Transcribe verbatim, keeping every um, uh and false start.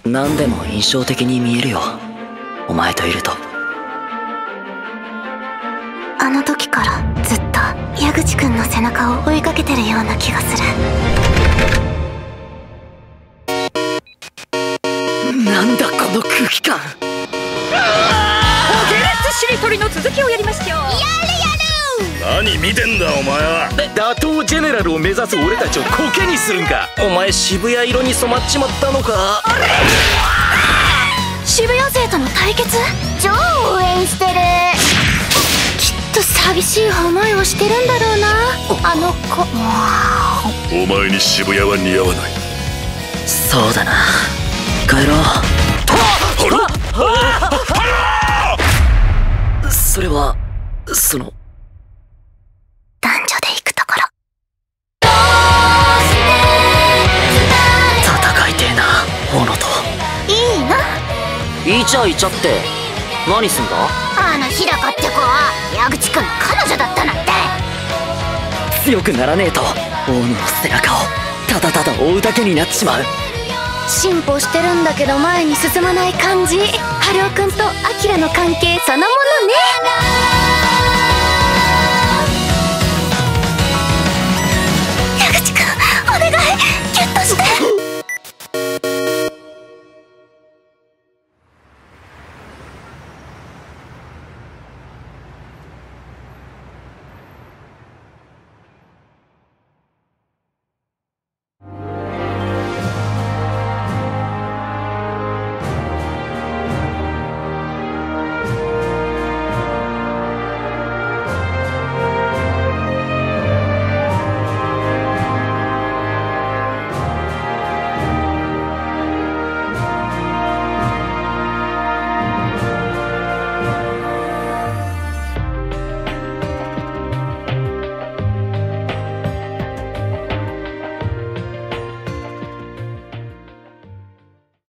何でも印象的に見えるよ、お前といると。 あの時からずっと矢口くんの背中を追いかけてるような気がする。 なんだこの空気感。 オゲレッツしりとりの続きをやりましょう。やるやる。 何見てんだお前は。 打倒ジェネラルを目指す俺たちをコケにするんか。 お前渋谷色に染まっちまったのか。 渋谷勢との対決、超応援してる。きっと寂しい思いをしてるんだろうな、あの子。 お前に渋谷は似合わない。 そうだな、帰ろう。それはその男女で行くところ。 戦いてえな、斧と。 いいな。 イチャイチャって何すんだ。 あの日高って子は矢口くんの彼女だったなんて。 強くならねえと大野の背中をただただ追うだけになっちまう。 進歩してるんだけど前に進まない感じ。春尾くんとアキラの関係そのものね。